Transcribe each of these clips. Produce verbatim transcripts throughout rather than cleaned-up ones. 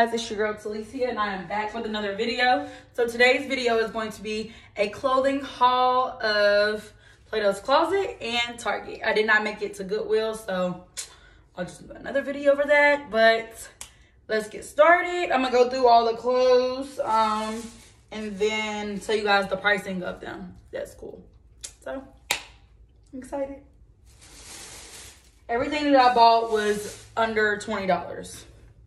guys, it's your girl Talicia and I am back with another video. So today's video is going to be a clothing haul of Plato's Closet and Target. I did not make it to Goodwill, so I'll just do another video for that. But let's get started. I'm gonna go through all the clothes um, and then tell you guys the pricing of them. That's cool. So I'm excited. Everything that I bought was under twenty dollars.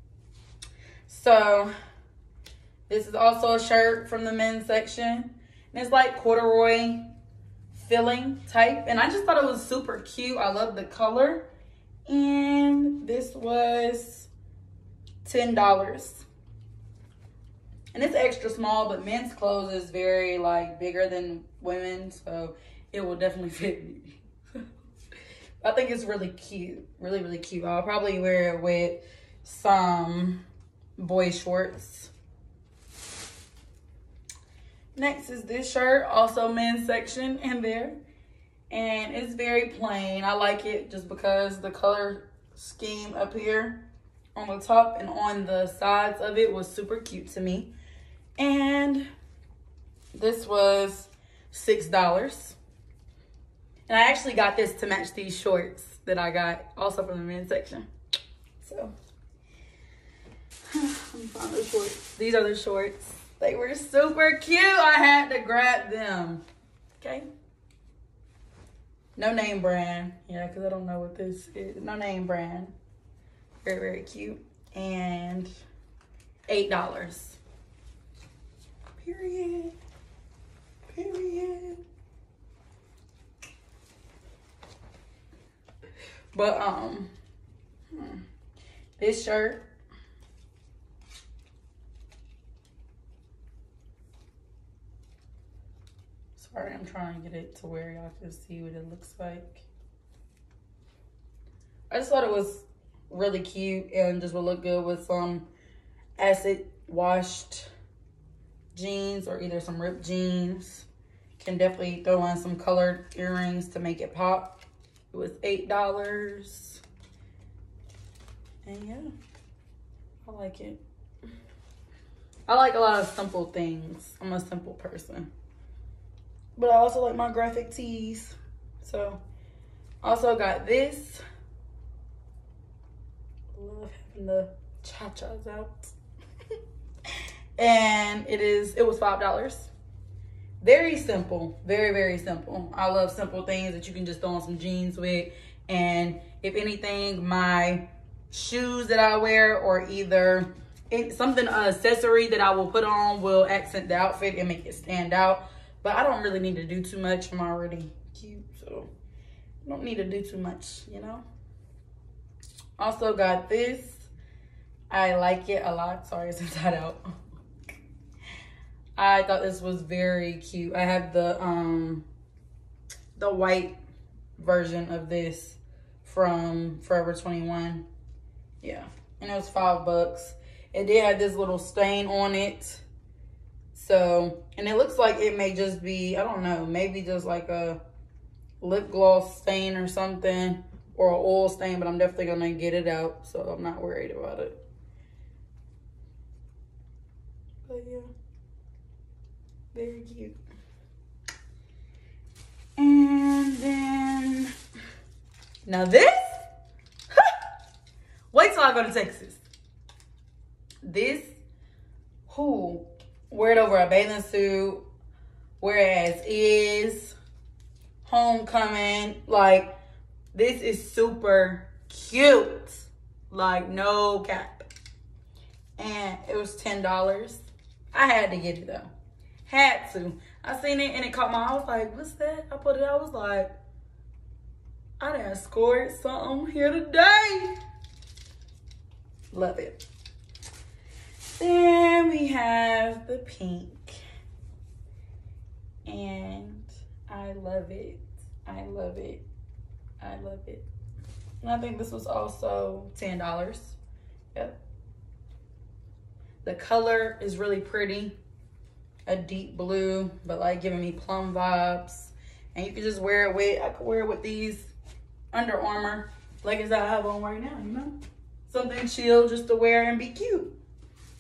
So this is also a shirt from the men's section. And it's like corduroy filling type. And I just thought it was super cute. I love the color. And this was ten dollars. And it's extra small, but men's clothes is very like bigger than women. So it will definitely fit me. I think it's really cute. Really, really cute. I'll probably wear it with some boy shorts. Next is this shirt, also men's section in there. And it's very plain. I like it just because the color scheme up here on the top and on the sides of it was super cute to me. And this was six dollars. And I actually got this to match these shorts that I got also from the men's section. So let me find the shorts. These are the shorts. They were super cute. I had to grab them. Okay. No name brand. Yeah, because I don't know what this is. No name brand. Very, very cute. And eight dollars. Period. Period. But, um, hmm, this shirt. Sorry, I'm trying to get it to where y'all can see what it looks like. I just thought it was really cute and just would look good with some acid washed jeans or either some ripped jeans. Can definitely throw on some colored earrings to make it pop. It was eight dollars. And yeah, I like it. I like a lot of simple things. I'm a simple person. But I also like my graphic tees. So, also got this. Love having the cha-chas out. And it is, it was five dollars. Very simple. Very, very simple. I love simple things that you can just throw on some jeans with. And if anything, my shoes that I wear or either it, something, an accessory that I will put on will accent the outfit and make it stand out. But I don't really need to do too much. I'm already cute, so I don't need to do too much, you know? Also got this. I like it a lot. Sorry, it's inside out. I thought this was very cute. I have the um the white version of this from Forever twenty-one. Yeah, and it was five bucks. It did have this little stain on it. So, and it looks like it may just be, I don't know, maybe just like a lip gloss stain or something, or an oil stain, but I'm definitely gonna get it out, so I'm not worried about it. But yeah, very cute. And then, now this, wait till I go to Texas. This, who? Wear it over a bathing suit, wear it as is, homecoming. Like, this is super cute. Like, no cap. And it was ten dollars. I had to get it though. Had to. I seen it and it caught my eye. I was like, what's that? I put it out. I was like, I done scored something here today. Love it. Then we have the pink. And I love it. I love it. I love it. And I think this was also ten dollars. Yep. The color is really pretty. A deep blue, but like giving me plum vibes. And you can just wear it with, I could wear it with these Under Armour leggings that I have on right now, you know? Something chill just to wear and be cute.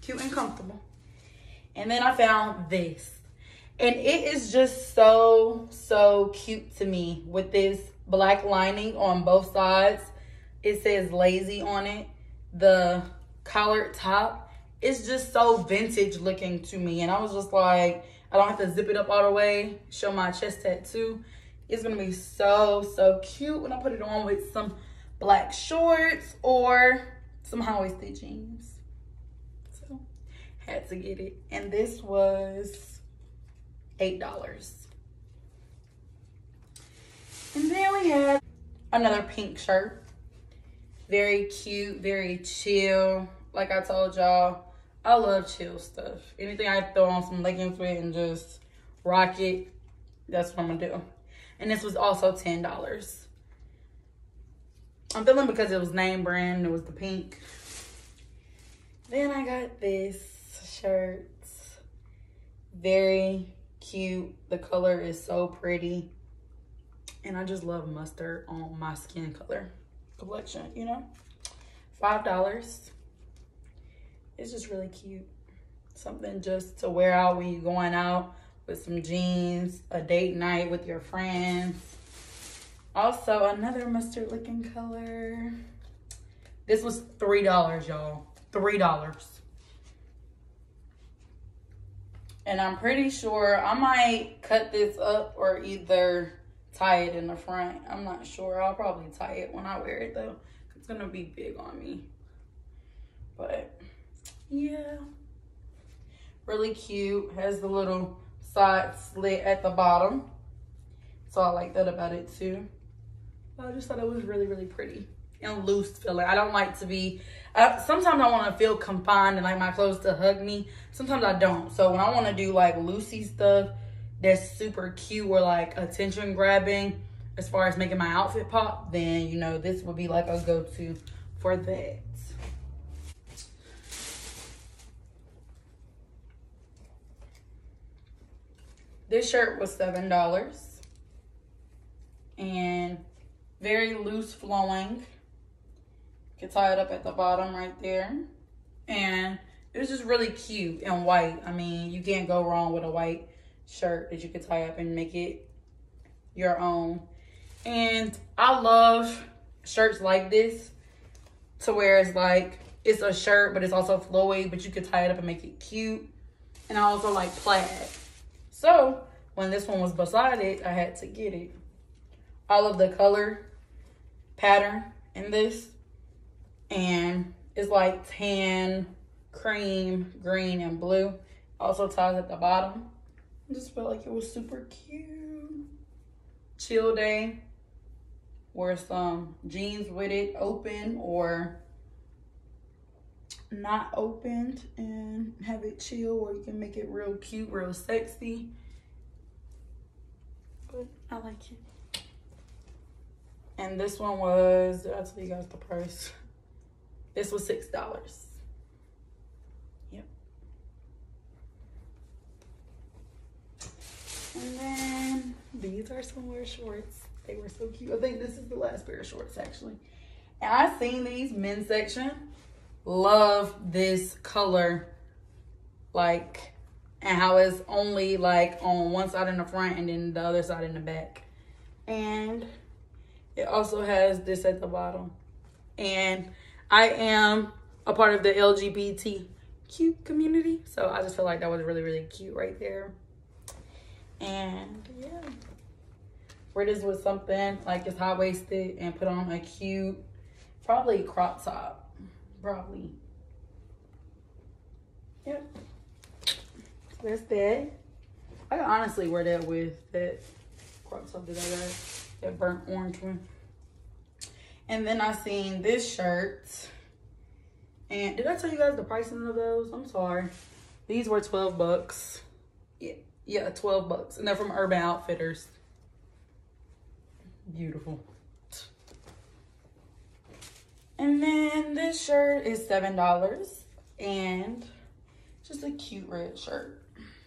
cute and comfortable. And then I found this. And it is just so, so cute to me with this black lining on both sides. It says lazy on it. The collared top is just so vintage looking to me. And I was just like, I don't have to zip it up all the way, show my chest tattoo. It's gonna be so, so cute when I put it on with some black shorts or some high-waisted jeans. So, had to get it. And this was eight dollars. And then we have another pink shirt. Very cute, very chill. Like I told y'all, I love chill stuff. Anything I throw on some leggings with and just rock it, that's what I'm gonna do. And this was also ten dollars. I'm feeling because it was name brand, it was the pink. Then I got this shirt. Very cute. The color is so pretty. And I just love mustard on my skin color complexion, you know? five dollars. It's just really cute. Something just to wear out when you're going out with some jeans, a date night with your friends. Also, another mustard looking color. This was three dollars, y'all. three dollars. And I'm pretty sure I might cut this up or either tie it in the front. I'm not sure. I'll probably tie it when I wear it though. It's gonna be big on me. But yeah, really cute. Has the little side slit at the bottom. So I like that about it too. I just thought it was really, really pretty and loose feeling. I don't like to be, uh, sometimes I want to feel confined and like my clothes to hug me. Sometimes I don't. So when I want to do like loosey stuff that's super cute or like attention grabbing as far as making my outfit pop, then you know this would be like a go-to for that. This shirt was seven dollars and very loose flowing. You can tie it up at the bottom right there. And it was just really cute and white. I mean, you can't go wrong with a white shirt that you could tie up and make it your own. And I love shirts like this to where it's like, it's a shirt, but it's also flowy, but you could tie it up and make it cute. And I also like plaid. So when this one was beside it, I had to get it. All of the color pattern in this, and it's like tan, cream, green, and blue. Also ties at the bottom. I just felt like it was super cute. Chill day. Wear some jeans with it open or not opened and have it chill, or you can make it real cute, real sexy. But I like it. And this one was, did I tell you guys the price? This was six dollars. Yep. And then these are some more shorts. They were so cute. I think this is the last pair of shorts actually. And I seen these men's section. Love this color, like, and how it's only like on one side in the front and then the other side in the back. And it also has this at the bottom. And I am a part of the L G B T Q community, so I just feel like that was really, really cute right there. And yeah, wear this with something like it's high-waisted and put on a cute, probably crop top. Probably. Yep. So that's that. I can honestly wear that with that crop top that I got, that burnt orange one. And then I seen this shirt. And did I tell you guys the pricing of those? I'm sorry. These were twelve bucks. Yeah, yeah, twelve bucks. And they're from Urban Outfitters. Beautiful. And then this shirt is seven dollars. And just a cute red shirt.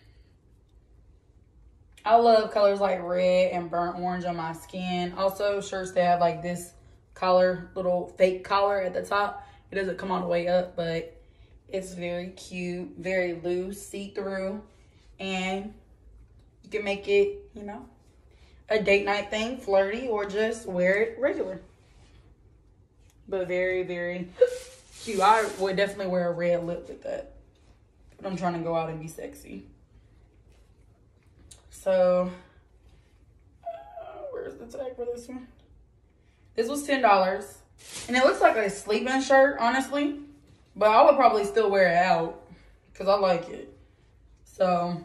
I love colors like red and burnt orange on my skin. Also, shirts that have like this collar, little fake collar at the top. It doesn't come all the way up, but It's very cute, very loose, see-through, and you can make it, you know, a date night thing, flirty, or just wear it regular. But very, very cute. I would definitely wear a red lip with that. But I'm trying to go out and be sexy. So, uh, where's the tag for this one? This was ten dollars. And it looks like a sleeping shirt, honestly. But I would probably still wear it out because I like it. So,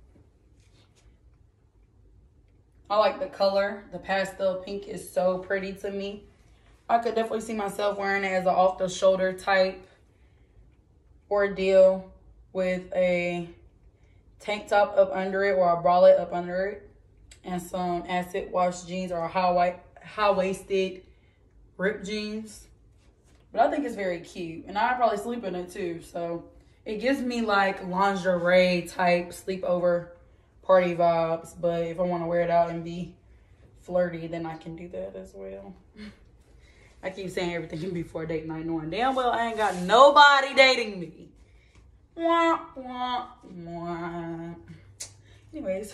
I like the color. The pastel pink is so pretty to me. I could definitely see myself wearing it as an off-the-shoulder type ordeal with a tank top up under it or a bralette up under it and some acid wash jeans or high high-waisted ripped jeans. But I think it's very cute. And I'd probably sleep in it too. So it gives me like lingerie type sleepover party vibes. But if I want to wear it out and be flirty, then I can do that as well. I keep saying everything can be for a date night, knowing damn well I ain't got nobody dating me. Wah, wah, wah. Anyways.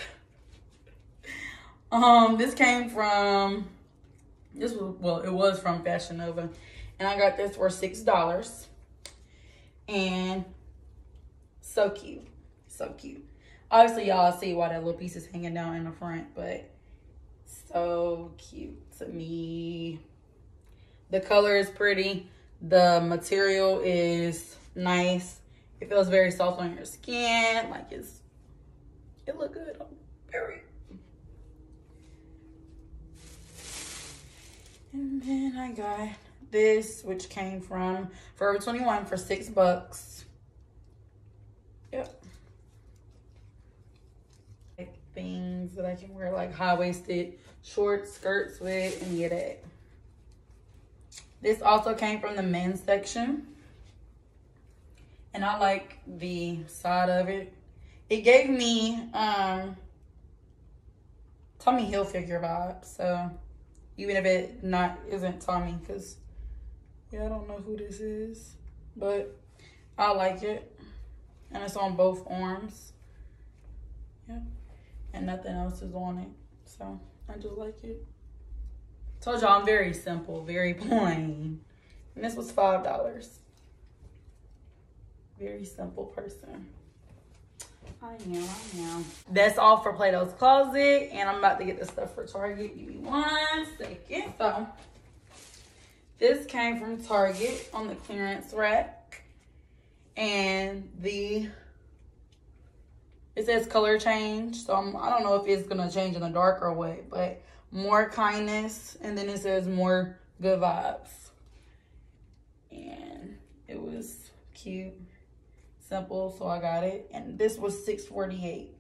Um, this came from, this was, well, it was from Fashion Nova. And I got this for six dollars. And so cute. So cute. Obviously, y'all see why that little piece is hanging down in the front. But so cute to me. The color is pretty. The material is nice. It feels very soft on your skin. Like it's, it look good. I'm very. And then I got this, which came from Forever twenty-one for six bucks. Yep. Like things that I can wear, like high-waisted shorts, skirts with, and yeah, that. This also came from the men's section. And I like the side of it. It gave me um, Tommy Hilfiger vibes. So even if it not isn't Tommy, because yeah, I don't know who this is. But I like it. And it's on both arms. Yep. And nothing else is on it. So I just like it. Told y'all I'm very simple, very plain. And this was five dollars. Very simple person. I am, I am. That's all for Plato's Closet. And I'm about to get the stuff for Target. Give me one second. So, this came from Target on the clearance rack. And the, it says color change. So, I'm, I don't know if it's going to change in the dark or what. But more kindness, and then it says more good vibes. And it was cute, simple, so I got it. And this was six forty-eight.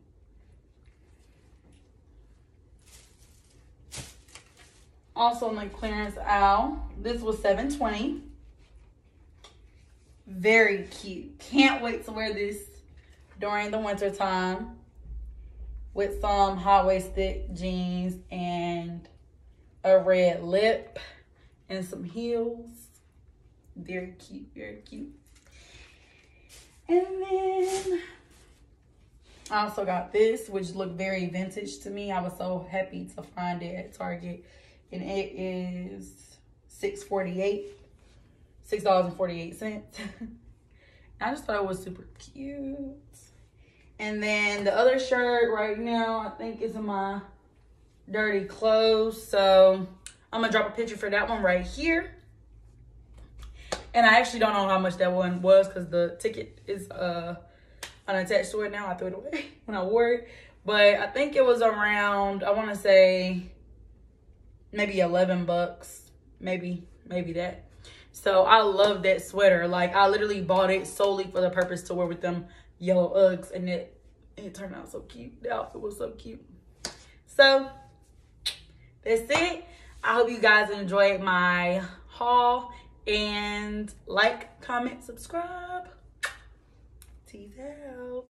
Also in the clearance aisle, this was seven twenty. Very cute. Can't wait to wear this during the winter time. With some high-waisted jeans and a red lip and some heels. Very cute, very cute. And then I also got this, which looked very vintage to me. I was so happy to find it at Target. And it is six forty-eight. six dollars and forty-eight cents. I just thought it was super cute. And then the other shirt right now, I think is in my dirty clothes. So I'm gonna drop a picture for that one right here. And I actually don't know how much that one was because the ticket is uh, unattached to it now. I threw it away when I wore it. But I think it was around, I wanna say maybe eleven bucks. Maybe, maybe that. So I love that sweater. Like I literally bought it solely for the purpose to wear with them yellow Uggs, and it it turned out so cute. The outfit was so cute. So that's it. I hope you guys enjoyed my haul, and like, comment, subscribe. Tease out.